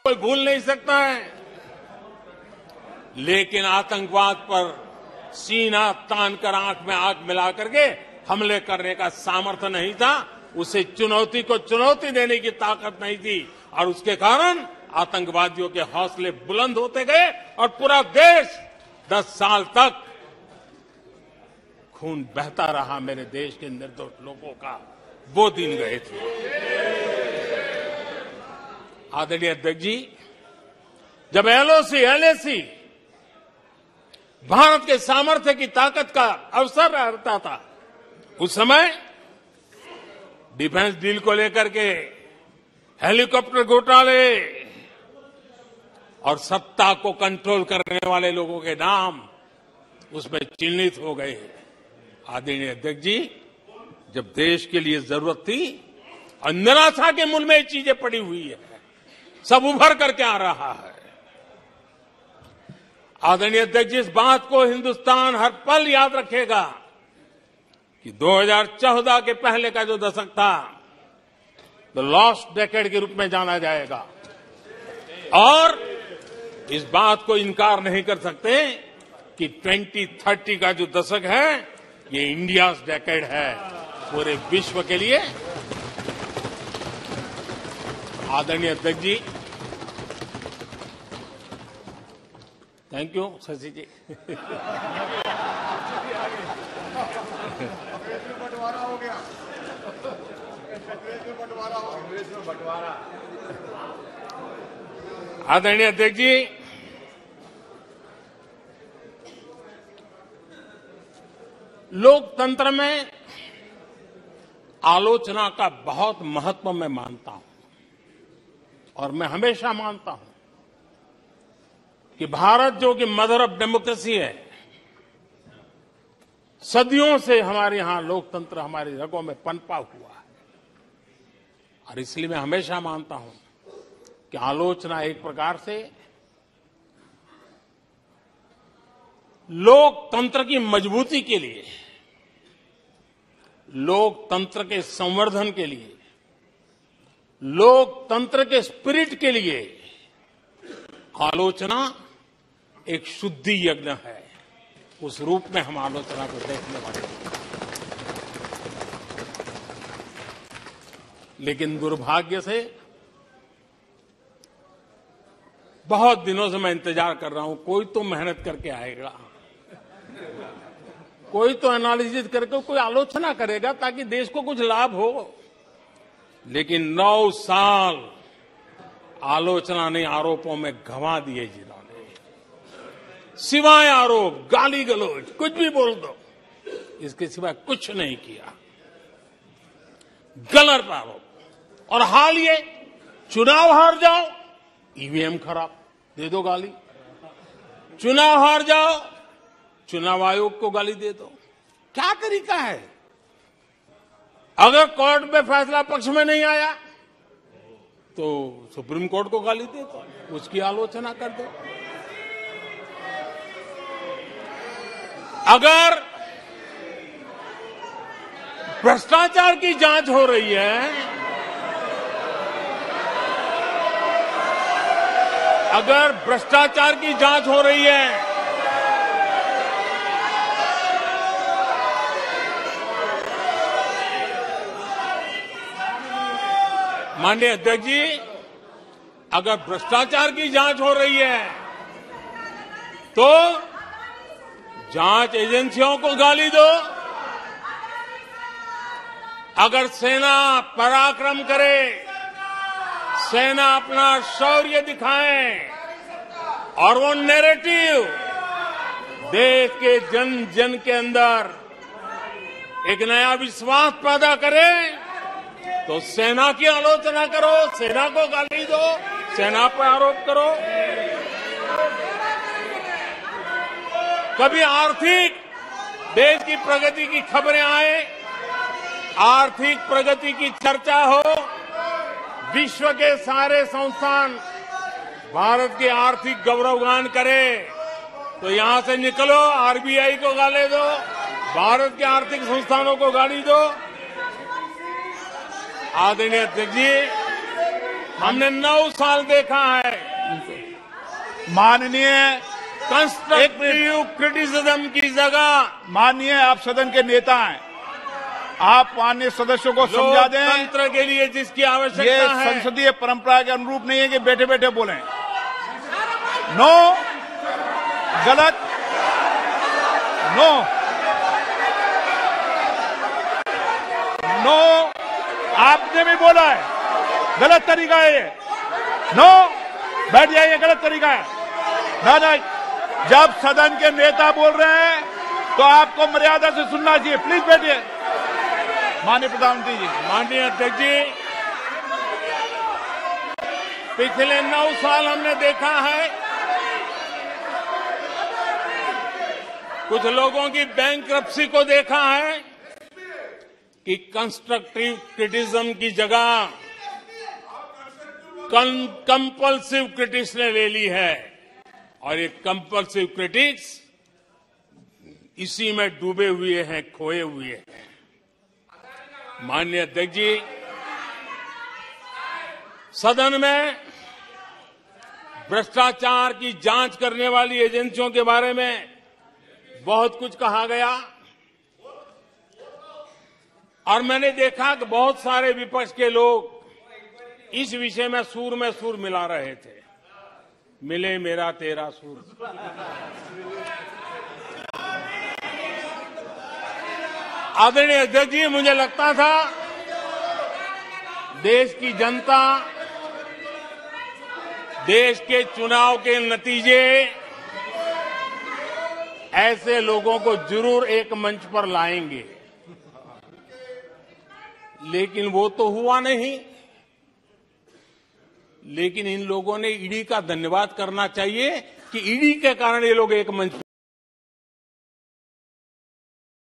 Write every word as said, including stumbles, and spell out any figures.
कोई भूल नहीं सकता है, लेकिन आतंकवाद पर सीना तान कर आंख में आंख मिला करके हमले करने का सामर्थ्य नहीं था। उसे चुनौती को चुनौती देने की ताकत नहीं थी और उसके कारण आतंकवादियों के हौसले बुलंद होते गए और पूरा देश दस साल तक खून बहता रहा। मेरे देश के निर्दोष लोगों का वो दिन गए थे। आदरणीय अध्यक्ष जी, जब एलओसी एलएसी भारत के सामर्थ्य की ताकत का अवसर रहता था, उस समय डिफेंस डील को लेकर के हेलीकॉप्टर घोटाले और सत्ता को कंट्रोल करने वाले लोगों के नाम उसमें चिन्हित हो गए। आदरणीय अध्यक्ष जी, जब देश के लिए जरूरत थी और निराशा के मूल में ये चीजें पड़ी हुई है, सब उभर करके आ रहा है। आदरणीय अध्यक्ष जी, इस बात को हिंदुस्तान हर पल याद रखेगा कि दो हज़ार चौदह के पहले का जो दशक था, द लॉस्ट डेकेड के रूप में जाना जाएगा और इस बात को इनकार नहीं कर सकते कि ट्वेंटी थर्टी का जो दशक है, ये इंडिया डेकेड है पूरे विश्व के लिए। आदरणीय अध्यक्ष जी, थैंक यू शशि जी। आदरणीय अध्यक्ष जी, लोकतंत्र में आलोचना का बहुत महत्व मैं मानता हूं और मैं हमेशा मानता हूं कि भारत जो कि मदर ऑफ डेमोक्रेसी है, सदियों से हमारे यहां लोकतंत्र हमारी रगों में पनपा हुआ है और इसलिए मैं हमेशा मानता हूं कि आलोचना एक प्रकार से लोकतंत्र की मजबूती के लिए, लोकतंत्र के संवर्धन के लिए, लोकतंत्र के स्पिरिट के लिए आलोचना एक शुद्धि यज्ञ है। उस रूप में हम आलोचना को देखने वाले हैं। लेकिन दुर्भाग्य से बहुत दिनों से मैं इंतजार कर रहा हूं, कोई तो मेहनत करके आएगा, कोई तो एनालिसिस करके कोई आलोचना करेगा ताकि देश को कुछ लाभ हो। लेकिन नौ साल आलोचना ने आरोपों में गंवा दिए जिन्होंने, सिवाय आरोप, गाली गलौज, कुछ भी बोल दो, इसके सिवाय कुछ नहीं किया। गलत आरोप। और हाल ये चुनाव हार जाओ, ईवीएम खराब, दे दो गाली। चुनाव हार जाओ, चुनाव आयोग को गाली दे दो। क्या तरीका है? अगर कोर्ट में फैसला पक्ष में नहीं आया तो सुप्रीम कोर्ट को गाली दे दो, उसकी आलोचना कर दो। अगर भ्रष्टाचार की जांच हो रही है, अगर भ्रष्टाचार की जांच हो रही है, माननीय अध्यक्ष जी, अगर भ्रष्टाचार की जांच हो रही है तो जांच एजेंसियों को गाली दो। अगर सेना पराक्रम करे, सेना अपना शौर्य दिखाए और वो नैरेटिव देश के जन जन के अंदर एक नया विश्वास पैदा करे, तो सेना की आलोचना करो, सेना को गाली दो, सेना पर आरोप करो। कभी आर्थिक देश की प्रगति की खबरें आए, आर्थिक प्रगति की चर्चा हो, विश्व के सारे संस्थान भारत के आर्थिक गौरवगान करे, तो यहां से निकलो, आरबीआई को गाली दो, भारत के आर्थिक संस्थानों को गाली दो। आदरणीय अध्यक्ष जी, हमने नौ साल देखा है माननीय कंस्ट्रक्टिव क्रिटिसिज्म की जगह माननीय आप सदन के नेता हैं, आप माननीय सदस्यों को समझा दें। लोकतंत्र के लिए जिसकी ये आवश्यकता है, संसदीय परंपरा के अनुरूप नहीं है कि बैठे बैठे बोलें। नो, गलत, नो, नो, आपने भी बोला है, गलत तरीका है ये। नो, बैठ जाइए, गलत तरीका है। ना ना, जब सदन के नेता बोल रहे हैं तो आपको मर्यादा से सुनना चाहिए। प्लीज बैठिए। माननीय प्रधानमंत्री जी। माननीय अध्यक्ष जी, पिछले नौ साल हमने देखा है कुछ लोगों की बैंक्रप्सी को देखा है कि कंस्ट्रक्टिव क्रिटिसिज्म की जगह कंपल्सिव क्रिटिक्स ने ले ली है, और ये कंपल्सिव क्रिटिक्स इसी में डूबे हुए हैं, खोए हुए हैं। माननीय अध्यक्ष जी, सदन में भ्रष्टाचार की जांच करने वाली एजेंसियों के बारे में बहुत कुछ कहा गया, और मैंने देखा कि बहुत सारे विपक्ष के लोग इस विषय में सूर में सूर मिला रहे थे। मिले मेरा तेरा सूर। आदरणीय अध्यक्ष जी, मुझे लगता था देश की जनता, देश के चुनाव के नतीजे ऐसे लोगों को जरूर एक मंच पर लाएंगे, लेकिन वो तो हुआ नहीं। लेकिन इन लोगों ने ईडी का धन्यवाद करना चाहिए कि ईडी के कारण ये लोग एक मंच